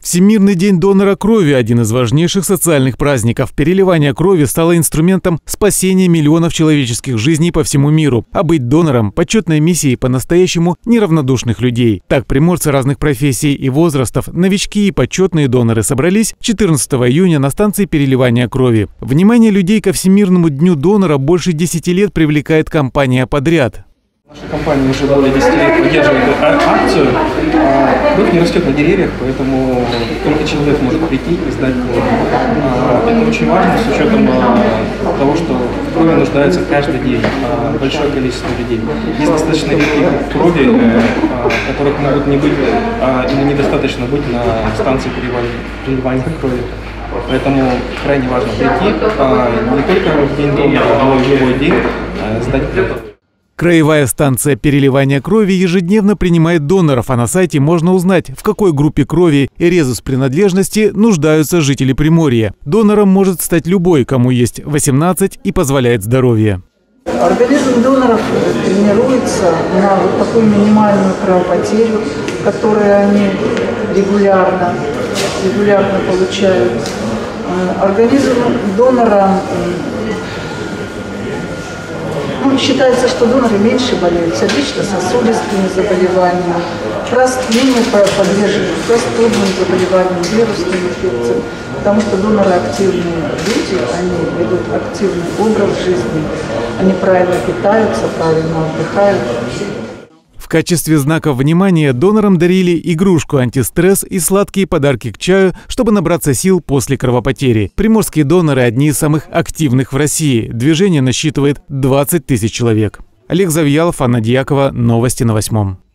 Всемирный день донора крови – один из важнейших социальных праздников. Переливание крови стало инструментом спасения миллионов человеческих жизней по всему миру. А быть донором – почетной миссией по-настоящему неравнодушных людей. Так, приморцы разных профессий и возрастов, новички и почетные доноры собрались 14 июня на станции переливания крови. Внимание людей ко Всемирному дню донора больше 10 лет привлекает компания «Подряд». Наша компания уже более 10 лет поддерживает акцию. Кровь не растет на деревьях, поэтому только человек может прийти и сдать кровь. Это очень важно с учетом того, что в крови нуждается каждый день большое количество людей. Есть достаточно редкие крови, которых могут не быть или недостаточно быть на станции переливания крови. Поэтому крайне важно прийти не только в день донора, но и в любой день сдать кровь. Краевая станция переливания крови ежедневно принимает доноров, а на сайте можно узнать, в какой группе крови и резус принадлежности нуждаются жители Приморья. Донором может стать любой, кому есть 18 и позволяет здоровье. Организм доноров тренируется на вот такую минимальную кровопотерю, которую они регулярно получают. Организм донора... считается, что доноры меньше болеют сердечно-сосудистыми заболеваниями, менее подвержены простудным заболеваниям, вирусным инфекциям, потому что доноры активные люди, они ведут активный образ жизни, они правильно питаются, правильно отдыхают. В качестве знака внимания донорам дарили игрушку антистресс и сладкие подарки к чаю, чтобы набраться сил после кровопотери. Приморские доноры – одни из самых активных в России. Движение насчитывает 20 тысяч человек. Олег Завьялов, Анна Дьякова. Новости на 8.